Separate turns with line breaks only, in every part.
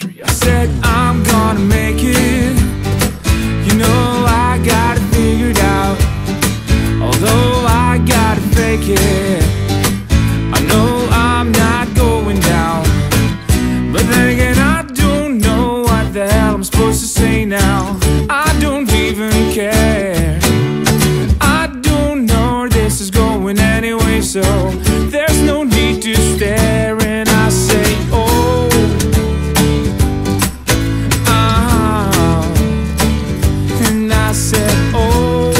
3. I said I'm gonna make it. You know I got it figured out. Although I gotta fake it, I know I'm not going down. But then again, I don't know what the hell I'm supposed to say now. I don't even care. I don't know where this is going anyway, so there's no need to stare. And I say, oh, and I said, oh,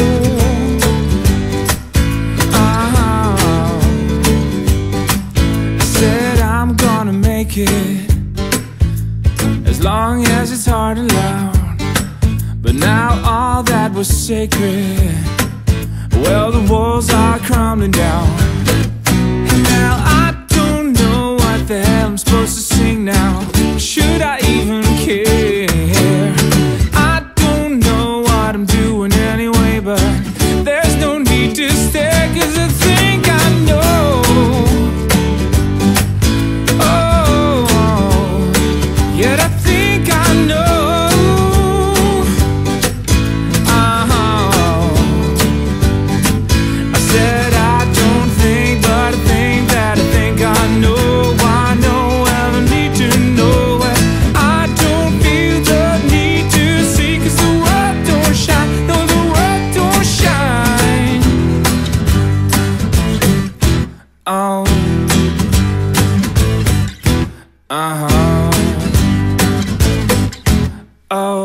I said I'm gonna make it, as long as it's hard and loud. But now all that was sacred, well, the walls are crumbling down. And now I don't know what the hell I'm supposed to sing now. Should I even care? I don't know what I'm doing anyway, but there's no need to stare, 'cause I think I know. Oh, yet I think I know. Oh,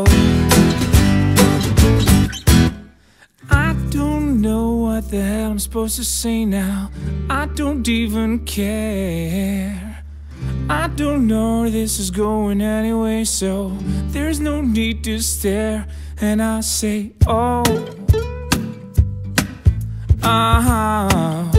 I don't know what the hell I'm supposed to say now. I don't even care. I don't know where this is going anyway, so there's no need to stare. And I say, oh,